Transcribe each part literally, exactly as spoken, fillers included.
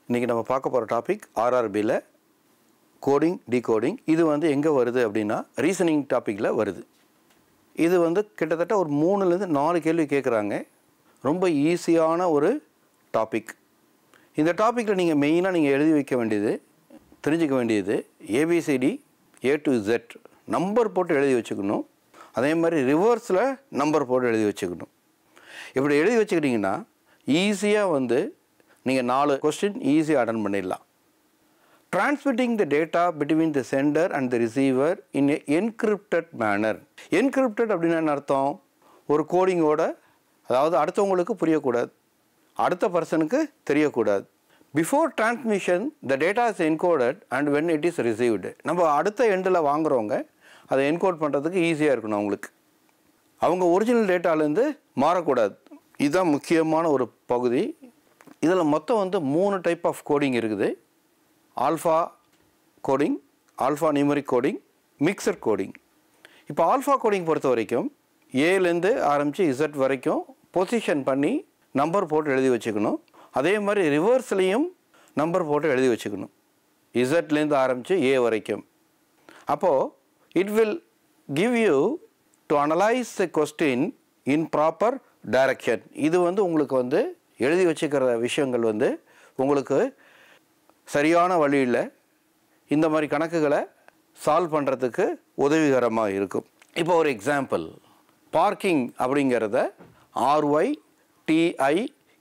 இன்றைக்கி நம்ம பார்க்க போகிற டாபிக் ஆர்ஆர்பியில் கோடிங் டிகோடிங். இது வந்து எங்கே வருது அப்படின்னா ரீசனிங் டாப்பிக்கில் வருது. இது வந்து கிட்டத்தட்ட ஒரு மூணுலேருந்து நாலு கேள்வி கேட்குறாங்க. ரொம்ப ஈஸியான ஒரு டாபிக். இந்த டாப்பிக்கில் நீங்கள் மெயினாக நீங்கள் எழுதி வைக்க வேண்டியது, தெரிஞ்சிக்க வேண்டியது A B C D A to Z number போட்டு எழுதி வச்சுக்கணும். அதே மாதிரி ரிவர்ஸில் நம்பர் போட்டு எழுதி வச்சுக்கணும். இப்படி எழுதி வச்சுக்கிட்டிங்கன்னா ஈஸியாக வந்து நீங்கள் நாலு கொஸ்டின் ஈஸியாக அட்டன் பண்ணிடலாம். Transmitting the data between the sender and the receiver in a encrypted manner. Encrypted அப்படின்னா என்ன அர்த்தம்? ஒரு கோடிங்கோட, அதாவது அடுத்தவங்களுக்கு புரியக்கூடாது, அடுத்த பர்சனுக்கு தெரியக்கூடாது. Before transmission, the data is encoded and when it is received. நம்ம அடுத்த எண்டில் வாங்குறவங்க அதை என்கோட் பண்ணுறதுக்கு ஈஸியாக இருக்கணும். அவங்களுக்கு அவங்க ஒரிஜினல் டேட்டாலேருந்து மாறக்கூடாது. இதுதான் முக்கியமான ஒரு பகுதி. இதில் மொத்தம் வந்து மூணு டைப் ஆஃப் கோடிங் இருக்குது. Alpha coding, alpha numeric coding, mixture coding. இப்போ ஆல்ஃபா கோடிங் பொறுத்த வரைக்கும் ஏலேருந்து ஆரம்பித்து இசட் வரைக்கும் பொசிஷன் பண்ணி நம்பர் போட்டு எழுதி வச்சுக்கணும். அதே மாதிரி ரிவர்ஸ்லேயும் நம்பர் போட்டு எழுதி வச்சுக்கணும், இசட்லேருந்து ஆரம்பித்து ஏ வரைக்கும். அப்போது it will give you to analyse the question in proper direction. இது வந்து உங்களுக்கு வந்து எழுதி வச்சுக்கிற விஷயங்கள் வந்து உங்களுக்கு சரியான வழியில் இந்த மாதிரி கணக்குகளை சால்வ் பண்ணுறதுக்கு உதவிகரமாக இருக்கும். இப்போ ஒரு எக்ஸாம்பிள், பார்க்கிங் அப்படிங்கிறத ஆர்ஒய் டிஐ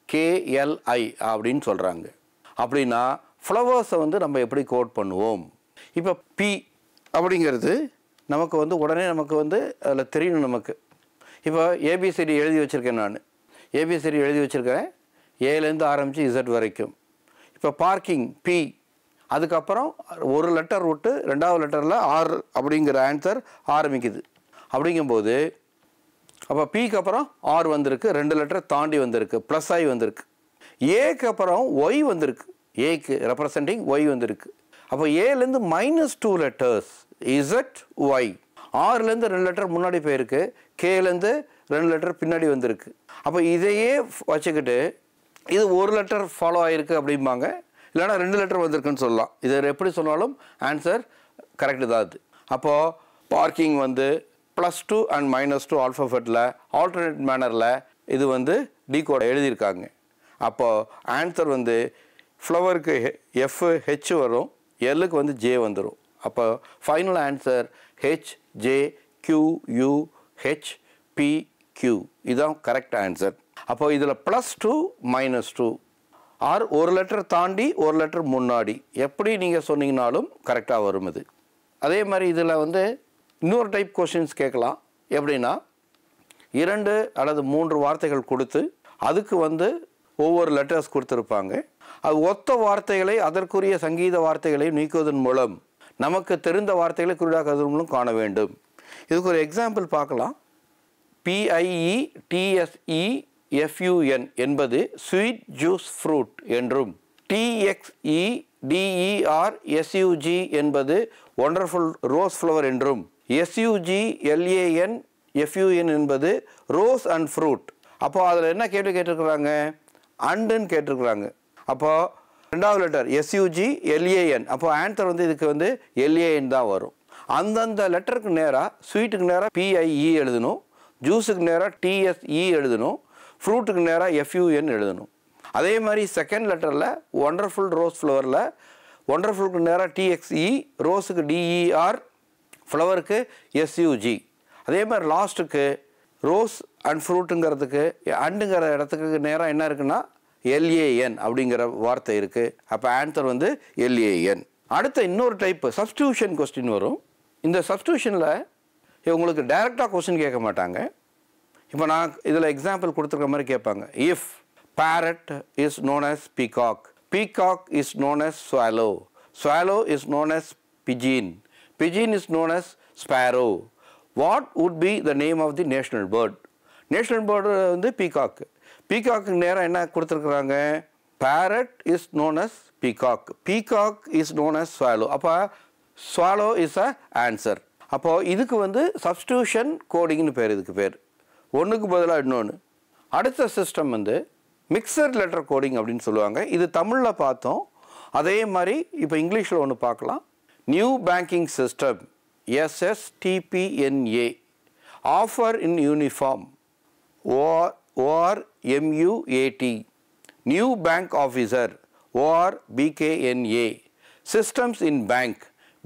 கேஎல்ஐ அப்படின்னு சொல்கிறாங்க. அப்படின்னா ஃப்ளவர்ஸை வந்து நம்ம எப்படி கோட் பண்ணுவோம்? இப்போ பி அப்படிங்கிறது நமக்கு வந்து உடனே நமக்கு வந்து அதில் தெரியணும். நமக்கு இப்போ ஏபிசிடி எழுதி வச்சுருக்கேன், நான் ஏபிசிடி எழுதி வச்சுருக்கேன் ஏலேருந்து ஆரம்பித்து இசட் வரைக்கும். இப்போ பார்க்கிங் பி, அதுக்கப்புறம் ஒரு லெட்டர் விட்டு ரெண்டாவது லெட்டரில் ஆர் அப்படிங்கிற ஆன்சர் ஆரம்பிக்குது. அப்படிங்கும்போது அப்போ பிக்கு அப்புறம் ஆர் வந்திருக்கு, ரெண்டு லெட்டர் தாண்டி வந்திருக்கு, ப்ளஸ் ஐ வந்திருக்கு. ஏக்கு அப்புறம் ஒய் வந்திருக்கு, ஏக்கு ரெப்ரசன்டிங் ஒய் வந்திருக்கு. அப்போ ஏலேருந்து minus two letters Z Y. ஆறுலேருந்து ரெண்டு லெட்டர் முன்னாடி போயிருக்கு, கேலேருந்து ரெண்டு லெட்டர் பின்னாடி வந்திருக்கு. அப்போ இதையே வச்சுக்கிட்டு இது ஒரு லெட்டர் ஃபாலோ ஆகிருக்கு அப்படிம்பாங்க, இல்லைனா ரெண்டு லெட்டர் வந்திருக்குன்னு சொல்லலாம். இதை எப்படி சொன்னாலும் ஆன்சர் கரெக்டு தான் அது. அப்போது பார்க்கிங் வந்து plus two and minus two ஆல்ஃபபெட்டில் ஆல்டர்னேட் மேனரில் இது வந்து டிகோட எழுதியிருக்காங்க. அப்போது ஆன்சர் வந்து ஃப்ளவருக்கு எஃப் ஹெச் வரும், எல்லுக்கு வந்து ஜே வந்துடும். அப்போ final answer H J Q U H P Q, இதுதான் கரெக்ட் ஆன்சர். அப்போ இதில் plus two minus two or ஒரு லெட்டர் தாண்டி ஒரு லெட்டர் முன்னாடி எப்படி நீங்கள் சொன்னீங்கனாலும் கரெக்டாக வரும் இது. அதே மாதிரி இதில் வந்து இன்னொரு டைப் கொஷின்ஸ் கேட்கலாம். எப்படின்னா இரண்டு அல்லது மூன்று வார்த்தைகள் கொடுத்து அதுக்கு வந்து ஒவ்வொரு லெட்டர்ஸ் கொடுத்துருப்பாங்க. அது ஒத்த வார்த்தைகளை அதற்குரிய சங்கீத வார்த்தைகளை நீக்குவதன் மூலம் நமக்கு தெரிந்த வார்த்தைகளை குறியாக்குவதன் மூலம் காண வேண்டும். இதுக்கு ஒரு எக்ஸாம்பிள் பார்க்கலாம். பிஐஇ டிஎஸ்இ எஃப்யூஎன் என்பது ஸ்வீட் ஜூஸ் ஃப்ரூட் என்றும், டிஎக்ஸ்இ டிஇஆர் எஸ்யூஜி என்பது ஒண்டர்ஃபுல் ரோஸ் ஃப்ளவர் என்றும், எஸ்யூஜி எல்ஏஎன் எஃப்யூஎன் என்பது ரோஸ் அண்ட் ஃப்ரூட். அப்போ அதில் என்ன கேள்வி கேட்டிருக்கிறாங்க? அண்டுன்னு கேட்டிருக்கிறாங்க. அப்போது ரெண்டாவது லெட்டர் எஸ்யூஜி எல்ஏஎன், அப்போ ஆன்சர் வந்து இதுக்கு வந்து எல்ஏஎன் தான் வரும். அந்தந்த லெட்டருக்கு நேராக ஸ்வீட்டுக்கு நேராக பிஐஇ எழுதணும், ஜூஸுக்கு நேராக டிஎஸ்இ எழுதணும், ஃப்ரூட்டுக்கு நேராக எஃப்யூஎன் எழுதணும். அதே மாதிரி செகண்ட் லெட்டரில் ஒண்டர்ஃபுல் ரோஸ் ஃப்ளவரில் ஒண்டர்ஃபுல்க்கு நேராக டிஎக்ஸ்இ, ரோஸுக்கு டிஇஆர், ஃப்ளவருக்கு எஸ்யூஜி. அதே மாதிரி லாஸ்ட்டுக்கு ரோஸ் அண்ட் ஃப்ரூட்டுங்கிறதுக்கு அண்டுங்கிற இடத்துக்கு நேராக என்ன இருக்குன்னா எல்ஏஎன் அப்படிங்கிற வார்த்தை இருக்குது. அப்போ ஆன்சர் வந்து எல்ஏஎன். அடுத்த இன்னொரு டைப்பு சப்ஸ்டியூஷன் கொஸ்டின் வரும். இந்த சப்ஸ்டியூஷனில் உங்களுக்கு டைரெக்டாக கொஸ்டின் கேட்க மாட்டாங்க. இப்போ நான் இதில் எக்ஸாம்பிள் கொடுத்துருக்க மாதிரி கேட்பாங்க. If parrot is known as peacock, peacock is known as swallow, swallow is known as pigeon, pigeon is known as sparrow, what would be the name of the national bird? National bird வந்து peacock. பீகாக்கு நேரம் என்ன கொடுத்துருக்குறாங்க? Parrot is known as peacock, peacock is known as swallow. அப்போ swallow is a answer. அப்போது இதுக்கு வந்து substitution கோடிங்னு பேர். இதுக்கு பேர் ஒன்றுக்கு பதிலாக இன்னொன்று. அடுத்த சிஸ்டம் வந்து மிக்சர் லெட்டர் கோடிங் அப்படின்னு சொல்லுவாங்க. இது தமிழில் பார்த்தோம், அதே மாதிரி இப்போ இங்கிலீஷில் ஒன்று பார்க்கலாம். New banking system S S T P N A offer in uniform O R O R M U A D new bank officer O R P K N A systems in bank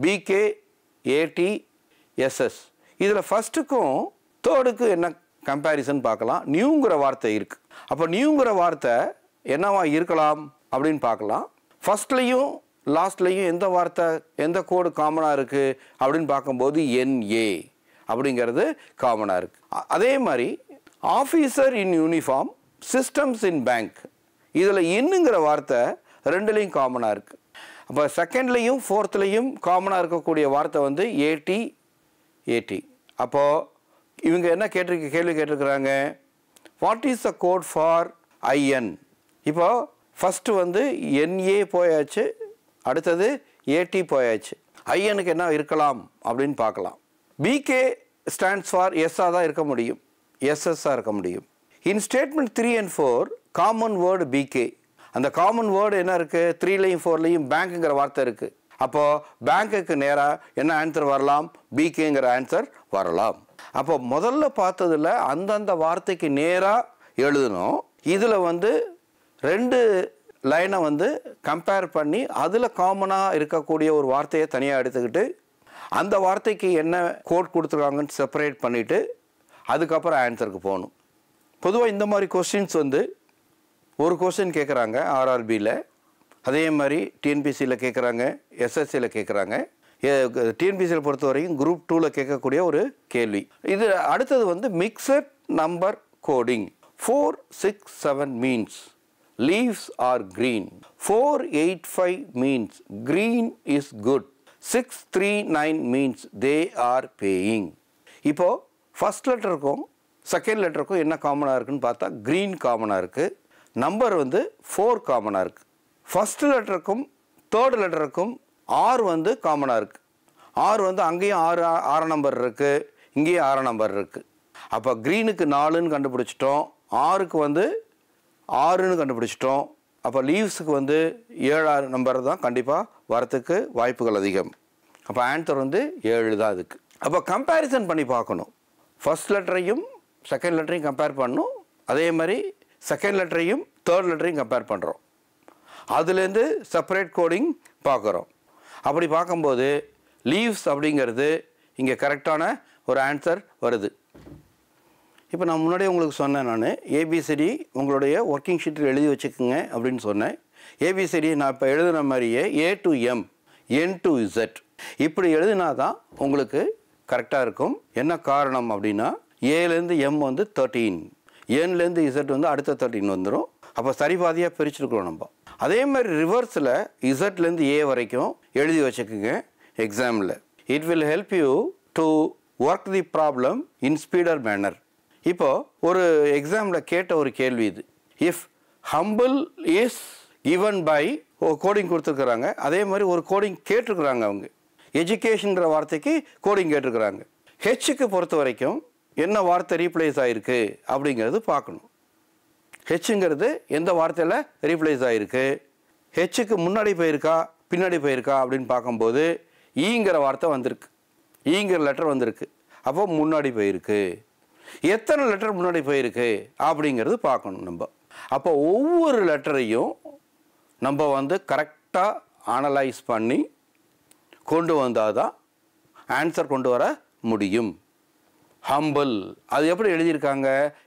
P K A T S S. இதில் ஃபஸ்ட்டுக்கும் தேர்டுக்கும் என்ன கம்பேரிசன் பார்க்கலாம். நியூங்கிற வார்த்தை இருக்குது. அப்போ நியூங்கிற வார்த்தை என்னவா இருக்கலாம் அப்படின்னு பார்க்கலாம். ஃபஸ்ட்லேயும் லாஸ்ட்லேயும் எந்த வார்த்தை எந்த கோடு காமனாக இருக்குது அப்படின்னு பார்க்கும்போது என்ஏ அப்படிங்கிறது காமனாக இருக்குது. அதே மாதிரி officer in uniform systems in bank இதில் இன்னுங்கிற வார்த்தை ரெண்டுலேயும் காமனாக இருக்குது. அப்போ செகண்ட்லேயும் ஃபோர்த்லேயும் காமனாக இருக்கக்கூடிய வார்த்தை வந்து ஏடி ஏடி. அப்போது இவங்க என்ன கேட்டிருக்க கேள்வி கேட்டிருக்கிறாங்க, what is the code for I N. இப்போ ஃபஸ்ட்டு வந்து என்ஏ போயாச்சு, அடுத்தது ஏடி போயாச்சு. ஐஎனுக்கு என்ன இருக்கலாம் அப்படின்னு பார்க்கலாம். பிகே ஸ்டாண்ட்ஸ் ஃபார் எஸ்ஸாக தான் இருக்க முடியும், எஸ்எஸ்ஸாக இருக்க முடியும். In statement three and four common word P K. அந்த காமன் வேர்டு என்ன இருக்குது, த்ரீலையும் ஃபோர்லையும் பேங்க்குங்கிற வார்த்தை இருக்குது. அப்போது பேங்க்குக்கு நேராக என்ன ஆன்சர் வரலாம், பிகேங்கிற ஆன்சர் வரலாம். அப்போ முதல்ல பார்த்ததில் அந்தந்த வார்த்தைக்கு நேராக எழுதணும். இதில் வந்து ரெண்டு லைனை வந்து கம்பேர் பண்ணி அதில் காமனாக இருக்கக்கூடிய ஒரு வார்த்தையை தனியாக எடுத்துக்கிட்டு அந்த வார்த்தைக்கு என்ன கோட் கொடுத்துருக்காங்கன்னு செப்பரேட் பண்ணிவிட்டு அதுக்கப்புறம் ஆன்சருக்கு போகணும். பொதுவாக இந்த மாதிரி கொஸ்டின்ஸ் வந்து ஒரு கொஸ்டின் கேட்குறாங்க ஆர்ஆர்பியில், அதே மாதிரி டிஎன்பிசியில் கேட்குறாங்க, எஸ்எஸ்சியில் கேட்குறாங்க. டிஎன்பிசியில் பொறுத்த வரைக்கும் குரூப் டூவில் கேட்கக்கூடிய ஒரு கேள்வி. இது அடுத்தது வந்து mixed number coding. Four six seven means leaves are green. Four eight five means green is good. Six three nine means they are paying. இப்போது ஃபஸ்ட் லெட்டருக்கும் செகண்ட் லெட்டருக்கும் என்ன காமனாக இருக்குன்னு பார்த்தா க்ரீன் காமனாக இருக்குது, நம்பர் வந்து ஃபோர் காமனாக இருக்குது. ஃபஸ்ட் லெட்டருக்கும் தேர்ட் லெட்டருக்கும் ஆறு வந்து காமனாக இருக்குது. ஆறு வந்து அங்கேயும் ஆறு ஆறு நம்பர் இருக்குது, இங்கேயும் ஆறு நம்பர் இருக்குது. அப்போ க்ரீனுக்கு நாலுன்னு கண்டுபிடிச்சிட்டோம், ஆறுக்கு வந்து ஆறுன்னு கண்டுபிடிச்சிட்டோம். அப்போ லீவ்ஸுக்கு வந்து ஏழாறு நம்பர் தான் கண்டிப்பாக வரத்துக்கு வாய்ப்புகள் அதிகம். அப்போ ஆன்சர் வந்து ஏழு தான் அதுக்கு. அப்போ கம்பேரிசன் பண்ணி பார்க்கணும். ஃபஸ்ட் லெட்டரையும் செகண்ட் லெட்டரையும் கம்பேர் பண்ணணும், அதே மாதிரி செகண்ட் லெட்டரையும் தேர்ட் லெட்டரையும் கம்பேர் பண்ணுறோம். அதுலேருந்து செப்பரேட் கோடிங் பார்க்குறோம். அப்படி பார்க்கும்போது லீவ்ஸ் அப்படிங்கிறது இங்கே கரெக்டான ஒரு ஆன்சர் வருது. இப்போ நான் முன்னாடியே உங்களுக்கு சொன்னேன், நான் ஏபிசிடி உங்களுடைய ஒர்க்கிங் ஷீட்டில் எழுதி வச்சுக்கோங்க அப்படின்னு சொன்னேன். ஏபிசிடி நான் இப்போ எழுதுன மாதிரியே A to M, N to Z இப்படி எழுதினா தான் உங்களுக்கு கரெக்டாக இருக்கும். என்ன காரணம் அப்படின்னா ஏலேருந்து எம் வந்து தேர்ட்டீன், என்லேருந்து இசட் வந்து அடுத்த தேர்ட்டின் வந்துடும். அப்போ சரிபாதியாக பிரிச்சுருக்கிறோம் நம்ம. அதே மாதிரி ரிவர்ஸில் இசட்லேருந்து ஏ வரைக்கும் எழுதி வச்சுக்கோங்க எக்ஸாமில். It will help you to work the problem in speeder manner. இப்போது ஒரு எக்ஸாமில் கேட்ட ஒரு கேள்வி இது. If humble is given by coding கொடுத்துருக்குறாங்க, அதே மாதிரி ஒரு கோடிங் கேட்டிருக்கிறாங்க. அவங்க எஜுகேஷனுங்கிற வார்த்தைக்கு கோடிங் கேட்டிருக்கிறாங்க. ஹெச்சுக்கு பொறுத்த வரைக்கும் என்ன வார்த்தை ரீப்ளேஸ் ஆகிருக்கு அப்படிங்கிறது பார்க்கணும். ஹெச்சுங்கிறது எந்த வார்த்தையில் ரீப்ளேஸ் ஆகிருக்கு, ஹெச்சுக்கு முன்னாடி போயிருக்கா பின்னாடி போயிருக்கா அப்படின்னு பார்க்கும்போது ஈங்கிற வார்த்தை வந்திருக்கு, ஈங்கிற லெட்டர் வந்திருக்கு. அப்போ முன்னாடி போயிருக்கு. எத்தனை லெட்டர் முன்னாடி போயிருக்கு அப்படிங்கிறது பார்க்கணும் நம்ம. அப்போ ஒவ்வொரு லெட்டரையும் நம்ம வந்து கரெக்டாக அனலைஸ் பண்ணி கொண்டு வந்தால் தான் ஆன்சர் கொண்டு வர முடியும். ஹம்பிள் அது எப்படி எழுதியிருக்காங்க,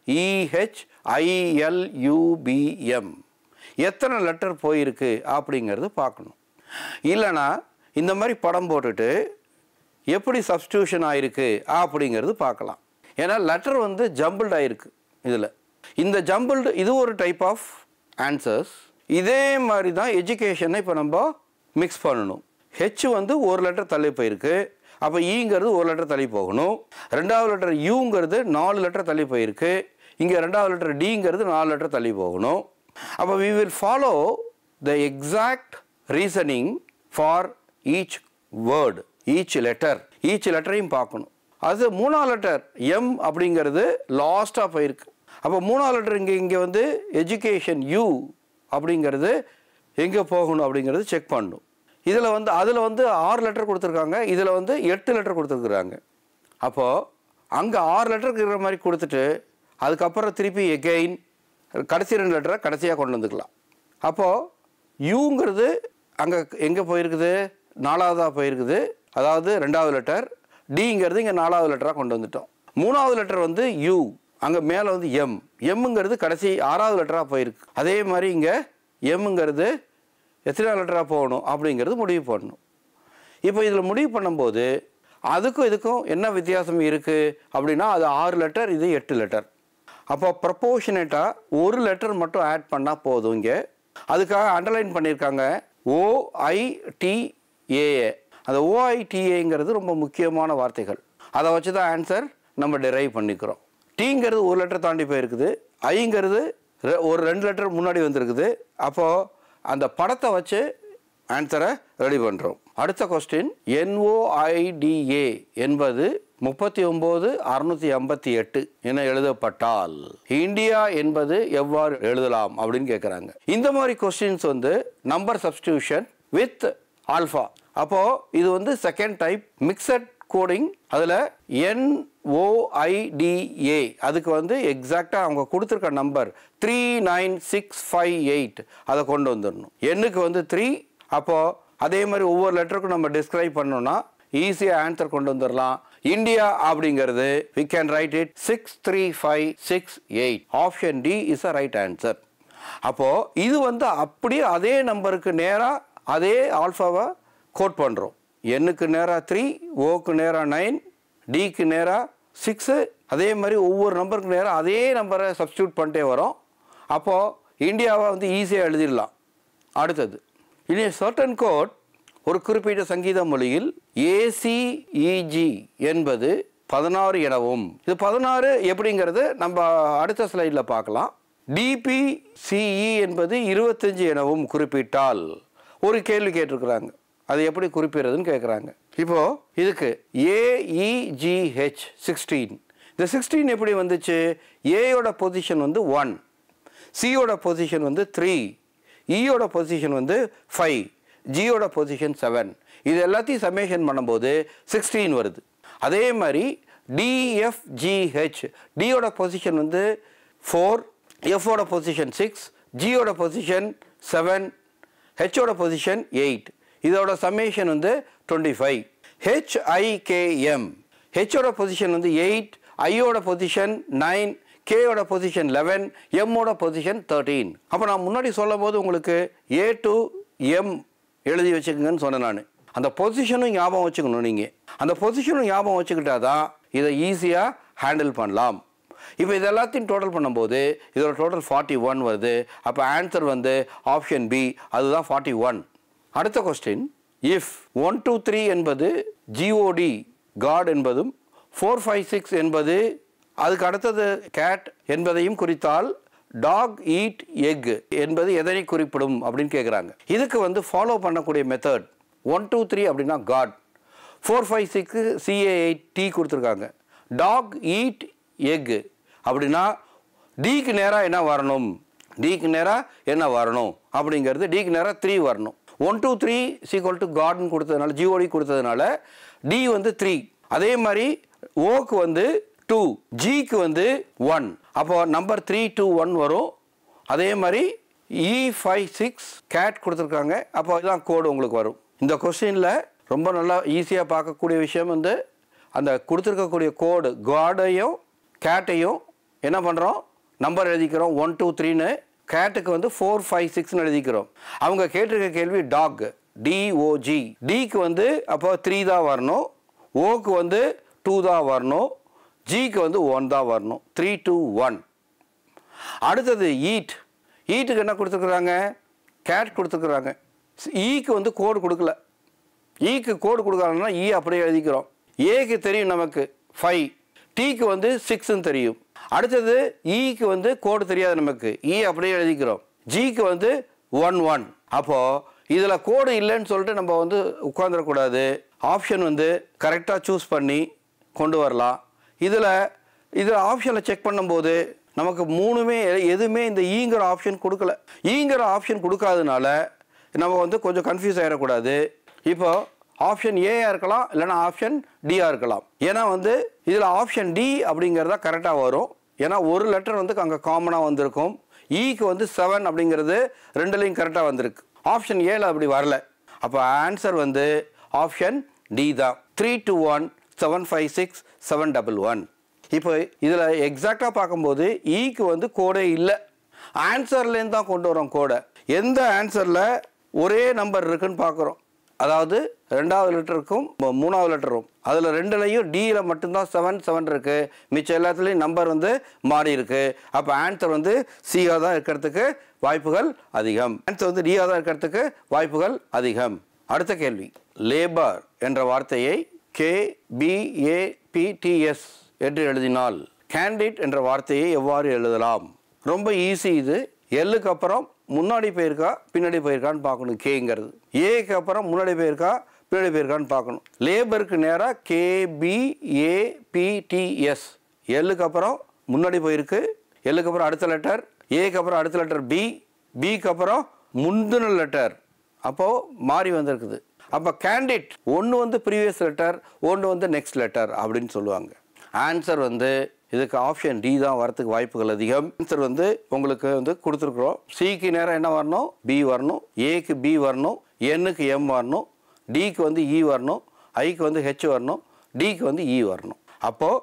இஹெச்ஐஎல்யூபிஎம் எத்தனை லெட்டர் போயிருக்கு அப்படிங்கிறது பார்க்கணும். இல்லைனா இந்த மாதிரி படம் போட்டுட்டு எப்படி சப்ஸ்டியூஷன் ஆகிருக்கு அப்படிங்கிறது பார்க்கலாம். ஏன்னா லெட்டர் வந்து ஜம்பிள்ட் ஆகிருக்கு இதில். இந்த ஜம்பிள்டு இது ஒரு டைப் ஆஃப் ஆன்சர்ஸ். இதே மாதிரி தான் எஜுகேஷனை இப்போ நம்ம மிக்ஸ் பண்ணணும். ஹெச் வந்து ஒரு லெட்டர் தள்ளி போயிருக்கு, அப்போ ஈங்கிறது ஒரு லெட்டர் தள்ளி போகணும். ரெண்டாவது லெட்டர் யூங்கிறது நாலு லெட்டர் தள்ளி போயிருக்கு, இங்கே ரெண்டாவது லெட்டர் டிங்கிறது நாலு லெட்டர் தள்ளி போகணும். அப்போ we will follow the exact reasoning for each word, each letter. Each லெட்டரையும் பார்க்கணும். அது மூணாவது லெட்டர் எம் அப்படிங்கிறது லாஸ்ட்டாக போயிருக்கு. அப்போ மூணாவது லெட்டர் இங்கே இங்கே வந்து எஜுகேஷன் யூ அப்படிங்கிறது எங்கே போகணும் அப்படிங்கிறது செக் பண்ணணும். இதில் வந்து அதில் வந்து ஆறு லெட்டர் கொடுத்துருக்காங்க, இதில் வந்து எட்டு லெட்டர் கொடுத்துருக்குறாங்க. அப்போது அங்கே ஆறு லெட்டர் இருக்கிற மாதிரி கொடுத்துட்டு அதுக்கப்புறம் திருப்பி எகெயின் கடைசி ரெண்டு லெட்டரை கடைசியாக கொண்டு வந்துக்கலாம். அப்போது யூங்கிறது அங்கே எங்கே போயிருக்குது, நாலாவதாக போயிருக்குது, அதாவது ரெண்டாவது லெட்டர். டிங்கிறது இங்கே நாலாவது லெட்டராக கொண்டு வந்துட்டோம். மூணாவது லெட்டர் வந்து யூ, அங்கே மேலே வந்து எம், எம்முங்கிறது கடைசி ஆறாவது லெட்டராக போயிருக்கு. அதே மாதிரி இங்கே எம்முங்கிறது எத்தனை லெட்டராக போகணும் அப்படிங்கிறது முடிவு பண்ணணும். இப்போ இதில் முடிவு பண்ணும்போது அதுக்கும் இதுக்கும் என்ன வித்தியாசம் இருக்குது அப்படின்னா அது ஆறு லெட்டர், இது எட்டு லெட்டர். அப்போ ப்ரப்போர்ஷனேட்டாக ஒரு லெட்டர் மட்டும் ஆட் பண்ணால் போதும். இங்கே அதுக்காக அண்டர்லைன் பண்ணியிருக்காங்க ஓஐடிஏஏ. அந்த ஓஐடிஏங்கிறது ரொம்ப முக்கியமான வார்த்தைகள். அதை வச்சு தான் ஆன்சர் நம்ம டெரைவ் பண்ணிக்கிறோம். டீங்கிறது ஒரு லெட்டர் தாண்டி போயிருக்குது, ஐங்கிறது ஒரு ரெண்டு லெட்டர் முன்னாடி வந்திருக்குது. அப்போது அந்த படத்தை வச்சு ஆன்சரை ரெடி பண்ணுறோம். அடுத்த கொஸ்டின், என்ஓஐடிஏ என்பது முப்பத்தி ஒம்பது அறுநூற்றி ஐம்பத்தி எட்டு என எழுதப்பட்டால் இந்தியா என்பது எவ்வாறு எழுதலாம் அப்படின்னு கேட்குறாங்க. இந்த மாதிரி கொஸ்டின்ஸ் வந்து நம்பர் சப்ஸ்டியூஷன் வித் ஆல்ஃபா. அப்போது இது வந்து செகண்ட் டைப் மிக்சட் கோடிங். அதில் என்ஓஐடிஏ அதுக்கு வந்து எக்ஸாக்டாக அவங்க கொடுத்துருக்க number three nine six five eight அதை கொண்டு வந்துடணும். எண்ணுக்கு வந்து த்ரீ. அப்போது அதே மாதிரி ஒவ்வொரு லெட்டருக்கும் நம்ம டிஸ்கிரைப் பண்ணோன்னா ஈஸியாக ஆன்சர் கொண்டு வந்துடலாம். இந்தியா அப்படிங்கிறது we can write it six three five six eight. Option D is a right answer. அப்போது இது வந்து அப்படியே அதே நம்பருக்கு நேராக அதே ஆல்ஃபாவை கோட் பண்ணுறோம். எண்ணுக்கு நேராக த்ரீ, ஓக்கு நேராக நைன், டிக்கு நேராக சிக்ஸு, அதே மாதிரி ஒவ்வொரு நம்பருக்கு நேராக அதே நம்பரை சப்ஸ்டியூட் பண்ணிட்டே வரோம். அப்போது இந்தியாவை வந்து ஈஸியாக எழுதிடலாம். அடுத்தது, இனி சர்டன் கோட் ஒரு குறிப்பிட்ட சங்கீத மொழியில் ஏசிஇஜி என்பது பதினாறு எனவும், இது பதினாறு எப்படிங்கிறது நம்ம அடுத்த ஸ்லைடில் பார்க்கலாம். டிபிசிஇ என்பது இருபத்தஞ்சு எனவும் குறிப்பிட்டால் ஒரு கேள்வி கேட்டிருக்கிறாங்க, அது எப்படி குறிப்பிடுறதுன்னு கேட்குறாங்க. இப்போது இதுக்கு ஏஇஜிஹெச் சிக்ஸ்டீன், இந்த சிக்ஸ்டீன் எப்படி வந்துச்சு? ஏயோட பொசிஷன் வந்து ஒன், சியோட பொசிஷன் வந்து த்ரீ, இயோட பொசிஷன் வந்து ஃபைவ், ஜியோட பொசிஷன் செவன். இது எல்லாத்தையும் சமேஷன் பண்ணும்போது சிக்ஸ்டீன் வருது. அதே மாதிரி டிஎஃப்ஜிஹெச், டியோட பொசிஷன் வந்து ஃபோர், எஃபோட பொசிஷன் சிக்ஸ், ஜியோட பொசிஷன் செவன், ஹெச்சோட பொசிஷன் எயிட். இதோட சம்மேஷன் வந்து டுவெண்ட்டி ஃபைவ். ஹெச்ஐகேஎம், ஹெச்சோட பொசிஷன் வந்து எயிட், ஐயோட பொசிஷன் நைன், கேயோட பொசிஷன் லெவன், எம்மோட பொசிஷன் தேர்ட்டீன். அப்போ நான் முன்னாடி சொல்லும் போது உங்களுக்கு ஏ டு எம் எழுதி வச்சுக்கோங்கன்னு சொன்னேன் நான். அந்த பொசிஷனும் ஞாபகம் வச்சுக்கணும் நீங்கள். அந்த பொசிஷனும் ஞாபகம் வச்சுக்கிட்டா தான் இதை ஈஸியாக ஹேண்டில் பண்ணலாம். இப்போ இது எல்லாத்தையும் டோட்டல் பண்ணும்போது இதோட டோட்டல் ஃபார்ட்டி ஒன் வருது. அப்போ ஆன்சர் வந்து ஆப்ஷன் பி, அதுதான் ஃபார்ட்டி ஒன். அடுத்த question, if one two three என்பது ஜிஓடி காட் என்பதும் ஃபோர் ஃபைவ் சிக்ஸ் என்பது அதுக்கு அடுத்தது கேட் என்பதையும் குறித்தால் டாக் ஈட் எக் என்பது எதனை குறிப்பிடும் அப்படின்னு கேட்குறாங்க. இதுக்கு வந்து ஃபாலோ பண்ணக்கூடிய மெத்தட், ஒன் டூ த்ரீ அப்படின்னா God, four five six C A eight D கொடுத்துருக்காங்க. டாக் ஈட் எக் அப்படின்னா டிக்கு நேராக என்ன வரணும், டிக்கு நேராக என்ன வரணும் அப்படிங்கிறது டிக்கு நேராக த்ரீ வரணும். One two three sequel to காட்னு கொடுத்ததுனால, ஜிஓடி கொடுத்ததுனால டி வந்து த்ரீ. அதே மாதிரி ஓக்கு வந்து டூ, ஜிக்கு வந்து ஒன். அப்போ நம்பர் த்ரீ டூ ஒன் வரும். அதே மாதிரி இ ஃபைவ் சிக்ஸ் கேட் கொடுத்துருக்காங்க. அப்போ இதுதான் கோடு உங்களுக்கு வரும். இந்த கொஸ்டினில் ரொம்ப நல்லா ஈஸியாக பார்க்கக்கூடிய விஷயம் வந்து அந்த கொடுத்துருக்கக்கூடிய கோடு காடையும் கேட்டையும் என்ன பண்ணுறோம், நம்பர் எழுதிக்கிறோம் ஒன் டூ த்ரீன்னு. கேட்டுக்கு வந்து ஃபோர் ஃபைவ் சிக்ஸ்னு எழுதிக்கிறோம். அவங்க கேட்டிருக்க கேள்வி டாக், டிஓஜி. டிக்கு வந்து அப்போ த்ரீ தான் வரணும், ஓக்கு வந்து டூ தான் வரணும், ஜிக்கு வந்து ஒன் தான் வரணும். Three two one. அடுத்தது ஈட். ஈட்டுக்கு என்ன கொடுத்துருக்குறாங்க, கேட் கொடுத்துருக்குறாங்க. ஈக்கு வந்து கோடு கொடுக்கல. ஈக்கு கோடு கொடுக்கலன்னா ஈ அப்படியே எழுதிக்கிறோம். ஏக்கு தெரியும் நமக்கு ஃபைவ், டிக்கு வந்து சிக்ஸ்ன்னு தெரியும். அடுத்தது ஈக்கு வந்து கோடு தெரியாது நமக்கு, இ அப்படியே எழுதிக்கிறோம். ஜிக்கு வந்து ஒன் ஒன். அப்போது இதில் கோடு இல்லைன்னு சொல்லிட்டு நம்ம வந்து உட்காந்துடக்கூடாது. ஆப்ஷன் வந்து கரெக்டாக சூஸ் பண்ணி கொண்டு வரலாம். இதில் இதில் ஆப்ஷனில் செக் பண்ணும்போது நமக்கு மூணுமே எதுவுமே இந்த ஈங்கிற ஆப்ஷன் கொடுக்கல. ஈங்கிற ஆப்ஷன் கொடுக்காதனால நம்ம வந்து கொஞ்சம் கன்ஃபியூஸ் ஆகிடக்கூடாது. இப்போ ஆப்ஷன் ஏயா இருக்கலாம், இல்லைனா ஆப்ஷன் டியா இருக்கலாம். ஏன்னா வந்து இதில் ஆப்ஷன் டி அப்படிங்கிறதா கரெக்டாக வரும். ஏன்னா ஒரு லெட்டர் வந்து அங்கே காமனாக வந்திருக்கும். ஈக்கு வந்து செவன் அப்படிங்கிறது ரெண்டுலேயும் கரெக்டாக வந்திருக்கு. ஆப்ஷன் ஏல அப்படி வரல. அப்போ ஆன்சர் வந்து ஆப்ஷன் டி தான். Three two one seven five six seven double one. இப்போ இதில் எக்ஸாக்டாக பார்க்கும்போது ஈக்கு வந்து கோடே இல்லை, ஆன்சர்லேருந்து தான் கொண்டு வரோம் கோடை. எந்த ஆன்சரில் ஒரே நம்பர் இருக்குன்னு பார்க்குறோம், அதாவது ரெண்டாவது லெட்டருக்கும் மூணாவது லெட்டரும், அதில் ரெண்டுலையும் டியில் மட்டும்தான் செவன் செவன் இருக்குது, மிச்சம் எல்லாத்துலேயும் நம்பர் வந்து மாறி இருக்குது. அப்போ ஆன்சர் வந்து சியாக தான் இருக்கிறதுக்கு வாய்ப்புகள் அதிகம். ஆன்சர் வந்து டியாக தான் இருக்கிறதுக்கு வாய்ப்புகள் அதிகம். அடுத்த கேள்வி, லேபர் என்ற வார்த்தையை K P A P D S என்று எழுதினால் கேண்டிட் என்ற வார்த்தையை எவ்வாறு எழுதலாம்? ரொம்ப ஈஸி இது. எல்லுக்கு அப்புறம் முன்னாடி போயிருக்கா பின்னாடி போயிருக்கான்னு பார்க்கணும். கேங்கிறது ஏக்கு அப்புறம் முன்னாடி போயிருக்கா பின்னாடி போயிருக்கான்னு பார்க்கணும். லேபருக்கு நேராக K P A P D S. எல்லுக்கு அப்புறம் முன்னாடி போயிருக்கு, எல்லுக்கு அப்புறம் அடுத்த லெட்டர், ஏக்கு அப்புறம் அடுத்த லெட்டர் பி, பிக்கு அப்புறம் முந்தின லெட்டர், அப்போது மாறி வந்திருக்குது. அப்போ கேண்டிட் ஒன்று வந்து ப்ரீவியஸ் லெட்டர், ஒன்று வந்து நெக்ஸ்ட் லெட்டர் அப்படின்னு சொல்லுவாங்க. ஆன்சர் வந்து இதுக்கு ஆப்ஷன் டி தான் வரத்துக்கு வாய்ப்புகள் அதிகம். ஆன்சர் வந்து உங்களுக்கு வந்து கொடுத்துருக்குறோம். சிக்கு நேரம் என்ன வரணும்? பி வரணும், ஏக்கு பி வரணும், எண்ணுக்கு எம் வரணும், டிக்கு வந்து இ வரணும், ஐக்கு வந்து ஹெச் வரணும், டிக்கு வந்து இ வரணும். அப்போது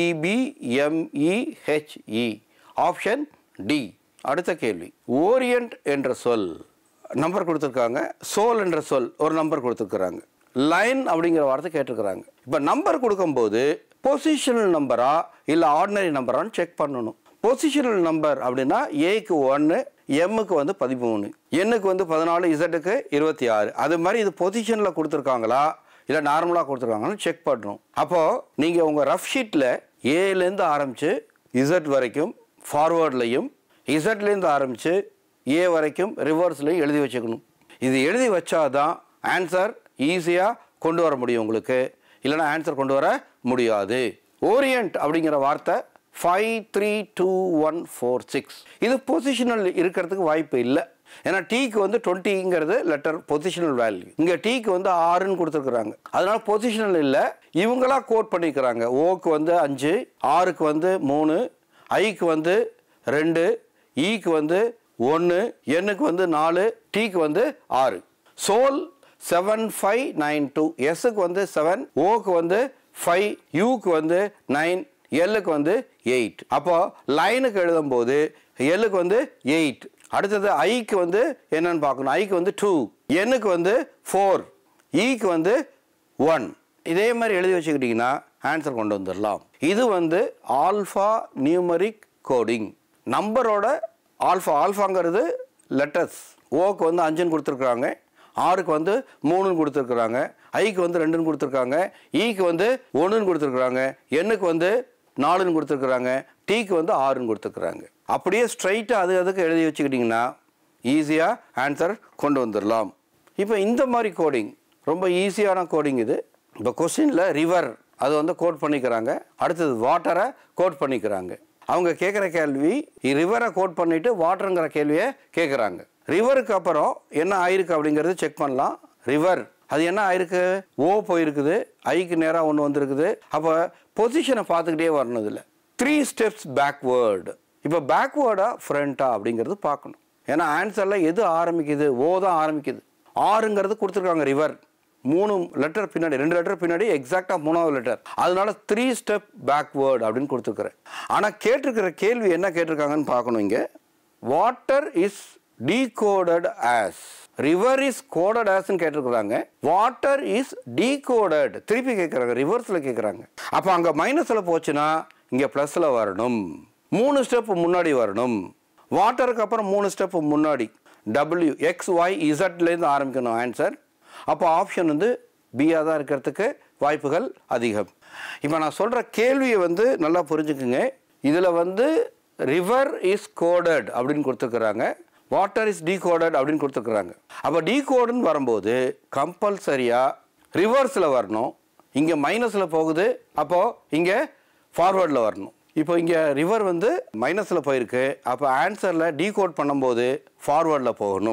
பிபிஎம்இஹெச்இ ஆப்ஷன் டி. அடுத்த கேள்வி, ஓரியன்ட் என்ற சொல் நம்பர் கொடுத்துருக்காங்க, சோல் என்ற சொல் ஒரு நம்பர் கொடுத்துருக்குறாங்க, லைன் அப்படிங்கிற வார்த்தை கேட்டிருக்கிறாங்க. இப்போ நம்பர் கொடுக்கும்போது பொசிஷனல் நம்பரா இல்லை ஆர்டினரி நம்பரான்னு செக் பண்ணணும். பொசிஷனல் நம்பர் அப்படின்னா ஏக்கு ஒன்று, எம்முக்கு வந்து பதிமூணு, எண்ணுக்கு வந்து பதினாலு, இசட்டுக்கு இருபத்தி ஆறு. அது மாதிரி இது பொசிஷனில் கொடுத்துருக்காங்களா இல்லை நார்மலாக கொடுத்துருக்காங்கன்னு செக் பண்ணணும். அப்போது நீங்கள் உங்கள் ரஃப் ஷீட்டில் ஏலேருந்து ஆரம்பித்து இசட் வரைக்கும் ஃபார்வேர்ட்லையும், இசட்லேருந்து ஆரம்பித்து ஏ வரைக்கும் ரிவர்ஸ்லையும் எழுதி வச்சுக்கணும். இது எழுதி வச்சாதான் ஆன்சர் ஈஸியாக கொண்டு வர முடியும் உங்களுக்கு, இல்லைனா ஆன்சர் கொண்டு வர முடியாது. ஓரியன்ட் அப்படிங்கிற வார்த்தை five three two one four six. இது பொசிஷனல் இருக்கிறதுக்கு வாய்ப்பு இல்லை. ஏன்னா டீக்கு வந்து டுவெண்ட்டிங்கிறது லெட்டர் பொசிஷனல் வேல்யூ, இங்கே டீக்கு வந்து ஆறுன்னு கொடுத்துருக்குறாங்க, அதனால பொசிஷனல் இல்லை. இவங்களா கோட் பண்ணிக்கிறாங்க. ஓக்கு வந்து அஞ்சு, ஆறுக்கு வந்து மூணு, ஐக்கு வந்து ரெண்டு, ஈக்கு வந்து ஒன்று, எண்ணுக்கு வந்து நாலு, டீக்கு வந்து ஆறு. Soul seven five nine two, எஸ்ஸுக்கு வந்து செவன், ஓக்கு வந்து ஃபைவ், யூக்கு வந்து நைன், எல்லுக்கு வந்து எயிட். அப்போ லைனுக்கு எழுதும் போது எல்லுக்கு வந்து எயிட். அடுத்தது ஐக்கு வந்து என்னன்னு பார்க்கணும். ஐக்கு வந்து டூ, எண்ணுக்கு வந்து ஃபோர், ஈக்கு வந்து ஒன். இதே மாதிரி எழுதி வச்சுக்கிட்டிங்கன்னா ஆன்சர் கொண்டு வந்துடலாம். இது வந்து ஆல்ஃபா நியூமரிக் கோடிங். நம்பரோட ஆல்ஃபா, ஆல்ஃபாங்கிறது லெட்டர்ஸ். ஓக்கு வந்து அஞ்சுன்னு கொடுத்துருக்குறாங்க, ஆறுக்கு வந்து மூணுன்னு கொடுத்துருக்குறாங்க, ஐக்கு வந்து ரெண்டுன்னு கொடுத்துருக்காங்க, ஈக்கு வந்து ஒன்றுன்னு கொடுத்துருக்குறாங்க, எண்ணுக்கு வந்து நாலுன்னு கொடுத்துருக்குறாங்க, டீக்கு வந்து ஆறுன்னு கொடுத்துருக்குறாங்க. அப்படியே ஸ்ட்ரைட்டாக அது அதுக்கு எழுதி வச்சுக்கிட்டிங்கன்னா ஈஸியாக ஆன்சர் கொண்டு வந்துடலாம். இப்போ இந்த மாதிரி கோடிங் ரொம்ப ஈஸியான கோடிங் இது. இப்போ கொஸ்டினில் ரிவர் அது வந்து கோட் பண்ணிக்கிறாங்க, அடுத்தது வாட்டரை கோட் பண்ணிக்கிறாங்க. அவங்க கேட்குற கேள்வி ரிவரை கோட் பண்ணிவிட்டு வாட்டருங்கிற கேள்வியை கேட்குறாங்க. ரிவருக்கு அப்புறம் என்ன ஆயிருக்கு அப்படிங்கிறது செக் பண்ணலாம். ரிவர் அது என்ன ஆயிருக்கு? ஓ போயிருக்குது, ஐக்கு நேராக ஒன்று வந்திருக்குது. அப்போ பொசிஷனை பார்த்துக்கிட்டே வரணும். இதில் த்ரீ ஸ்டெப்ஸ் பேக்வேர்டு. இப்போ பேக்வேர்டா ஃப்ரண்ட்டா அப்படிங்கிறது பார்க்கணும். ஏன்னா ஆன்சரில் எது ஆரம்பிக்குது? ஓ தான் ஆரம்பிக்குது. ஆறுங்கிறது கொடுத்துருக்காங்க ரிவர், மூணு லெட்டர் பின்னாடி, ரெண்டு லெட்டர் பின்னாடி எக்ஸாக்டாக மூணாவது லெட்டர், அதனால த்ரீ ஸ்டெப் பேக்வேர்டு அப்படின்னு கொடுத்துருக்குறேன். ஆனால் கேட்டிருக்கிற கேள்வி என்ன கேட்டிருக்காங்கன்னு பார்க்கணும். இங்கே water is decoded as, river is coded ஆஸ்ன்னு கேட்டிருக்கிறாங்க, வாட்டர் இஸ் டீகோடட் திருப்பி கேட்குறாங்க, ரிவர்ஸில் கேட்குறாங்க. அப்போ அங்கே மைனஸில் போச்சுன்னா இங்கே ப்ளஸில் வரணும், மூணு ஸ்டெப் முன்னாடி வரணும். வாட்டருக்கு அப்புறம் மூணு ஸ்டெப் முன்னாடி டபிள்யூ எக்ஸ் ஒய் இசட்லேருந்து ஆரம்பிக்கணும் ஆன்சர். அப்போ ஆப்ஷன் வந்து பியாக தான் இருக்கிறதுக்கு வாய்ப்புகள் அதிகம். இப்போ நான் சொல்கிற கேள்வியை வந்து நல்லா புரிஞ்சுக்குங்க. இதில் வந்து ரிவர் இஸ் கோடட் அப்படின்னு கொடுத்துருக்குறாங்க, வாட்டர் இஸ் டீகோடட் அப்படின்னு கொடுத்துருக்குறாங்க. அப்போ டீகோடுன்னு வரும்போது கம்பல்சரியாக ரிவர்ஸில் வரணும். இங்கே மைனஸில் போகுது, அப்போது இங்கே ஃபார்வேர்டில் வரணும். இப்போ இங்கே ரிவர் வந்து மைனஸில் போயிருக்கு, அப்போ ஆன்சரில் டீகோட் பண்ணும்போது ஃபார்வேர்டில் போகணும்.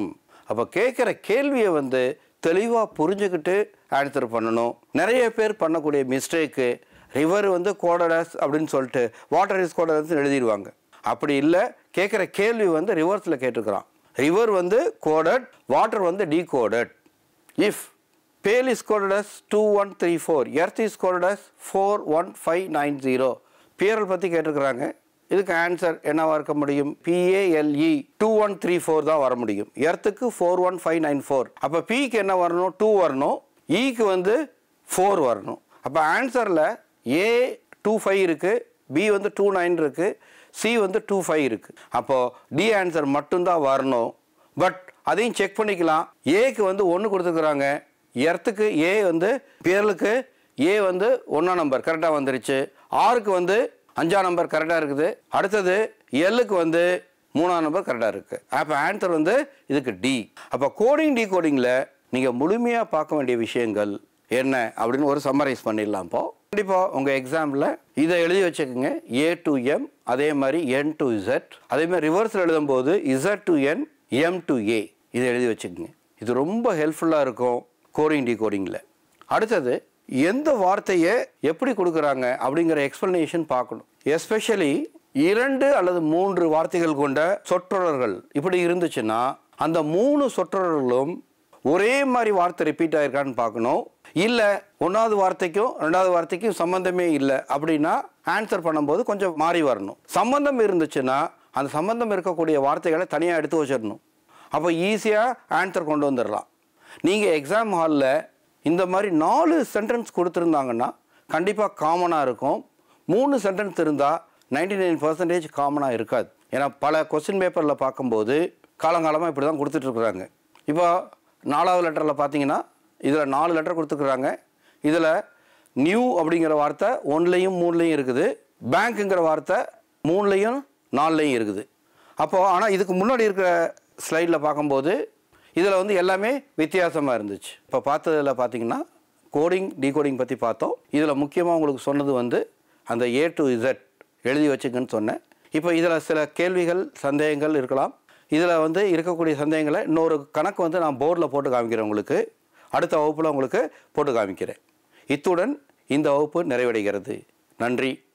அப்போ கேட்குற கேள்வியை வந்து தெளிவாக புரிஞ்சுக்கிட்டு ஆன்சர் பண்ணணும். நிறைய பேர் பண்ணக்கூடிய மிஸ்டேக்கு ரிவர் வந்து கோடடஸ் அப்படின்னு சொல்லிட்டு வாட்டர் இஸ் கோடடஸ்ன்னு எழுதிடுவாங்க. அப்படி இல்லை, கேட்குற கேள்வி வந்து ரிவர்ஸில் கேட்டுக்கிறான். ரிவர் வந்து கோடட், வாட்டர் வந்து decoded. If pale is coded as two one three four, earth is coded as four one five nine zero. Pearl பற்றி கேட்டிருக்கிறாங்க. இதுக்கு ஆன்சர் என்னவாக இருக்க முடியும்? P A L E two one three four தான் வர முடியும். எர்த்துக்கு four one five nine four. அப்போ பிக்கு என்ன வரணும்? டூ வரணும். இக்கு வந்து ஃபோர் வரணும். அப்போ ஆன்சரில் ஏ டூ ஃபைவ் இருக்குது, பி வந்து டூ நைன் இருக்குது, சி வந்து டூ ஃபைவ் இருக்குது. அப்போது டி ஆன்சர் மட்டும்தான் வரணும். பட் அதையும் செக் பண்ணிக்கலாம். ஏக்கு வந்து ஒன்று கொடுத்துருக்குறாங்க, எர்த்துக்கு ஏ வந்து பியரலுக்கு ஏ வந்து ஒன்றாம் நம்பர் கரெக்டாக வந்துருச்சு, ஆறுக்கு வந்து அஞ்சாம் நம்பர் கரெக்டாக இருக்குது, அடுத்தது எல்லுக்கு வந்து மூணாம் நம்பர் கரெக்டாக இருக்குது. அப்போ ஆன்சர் வந்து இதுக்கு டி. அப்போ கோடிங் டிகோடிங்கில் நீங்கள் முழுமையாக பார்க்க வேண்டிய விஷயங்கள் என்ன அப்படின்னு ஒரு சம்மரைஸ் பண்ணிடலாம். இப்போ கண்டிப்பாக உங்கள் எக்ஸாமில் இதை எழுதி வச்சுக்கோங்க. ஏ டு எம், அதே மாதிரி என் டு இசட், அதே மாதிரி ரிவர்ஸில் எழுதும்போது Z to N, M to A, இதை எழுதி வச்சுக்கோங்க. இது ரொம்ப ஹெல்ப்ஃபுல்லாக இருக்கும் கோடிங் டிகோடிங்கில். அடுத்தது எந்த வார்த்தையை எப்படி கொடுக்குறாங்க அப்படிங்கிற எக்ஸ்பிளனேஷன் பார்க்கணும். எஸ்பெஷலி இரண்டு அல்லது மூன்று வார்த்தைகள் கொண்ட சொற்றொடர்கள் இப்படி இருந்துச்சுன்னா அந்த மூணு சொற்றொடர்களும் ஒரே மாதிரி வார்த்தை ரிப்பீட் ஆகிருக்கான்னு பார்க்கணும். இல்லை ஒன்றாவது வார்த்தைக்கும் ரெண்டாவது வார்த்தைக்கும் சம்மந்தமே இல்லை அப்படின்னா ஆன்சர் பண்ணும்போது கொஞ்சம் மாறி வரணும். சம்மந்தம் இருந்துச்சுன்னா அந்த சம்மந்தம் இருக்கக்கூடிய வார்த்தைகளை தனியாக எடுத்து வச்சிடணும். அப்போ ஈஸியாக ஆன்சர் கொண்டு வந்துடலாம். நீங்கள் எக்ஸாம் ஹாலில் இந்த மாதிரி நாலு சென்டென்ஸ் கொடுத்துருந்தாங்கன்னா கண்டிப்பாக காமனாக இருக்கும். மூணு சென்டென்ஸ் இருந்தால் நைன்டி நைன் பர்சன்டேஜ் காமனாக இருக்காது. ஏன்னா பல கொஸ்டின் பேப்பரில் பார்க்கும்போது காலங்காலமாக இப்படி தான் கொடுத்துட்ருக்குறாங்க. இப்போ நாலாவது லெட்டரில் பார்த்தீங்கன்னா இதில் நாலு லெட்டர் கொடுத்துருக்குறாங்க. இதில் நியூ அப்படிங்கிற வார்த்தை ஒன்றுலையும் மூணுலேயும் இருக்குது, பேங்க்குங்கிற வார்த்தை மூணுலேயும் நாலுலேயும் இருக்குது. அப்போது ஆனால் இதுக்கு முன்னாடி இருக்கிற ஸ்லைடில் பார்க்கும்போது இதில் வந்து எல்லாமே வித்தியாசமாக இருந்துச்சு. இப்போ பார்த்ததில் பார்த்தீங்கன்னா கோடிங் டிகோடிங் பற்றி பார்த்தோம். இதில் முக்கியமாக உங்களுக்கு சொன்னது வந்து அந்த ஏ டு இசட் எழுதி வச்சுக்கன்னு சொன்னேன். இப்போ இதில் சில கேள்விகள் சந்தேகங்கள் இருக்கலாம். இதில் வந்து இருக்கக்கூடிய சந்தேகங்களை இன்னொரு கணக்கு வந்து நான் போர்டில் போட்டு காமிக்கிறேன் உங்களுக்கு. அடுத்த வகுப்பில் உங்களுக்கு போட்டு காமிக்கிறேன். இத்துடன் இந்த வகுப்பு நிறைவடைகிறது. நன்றி.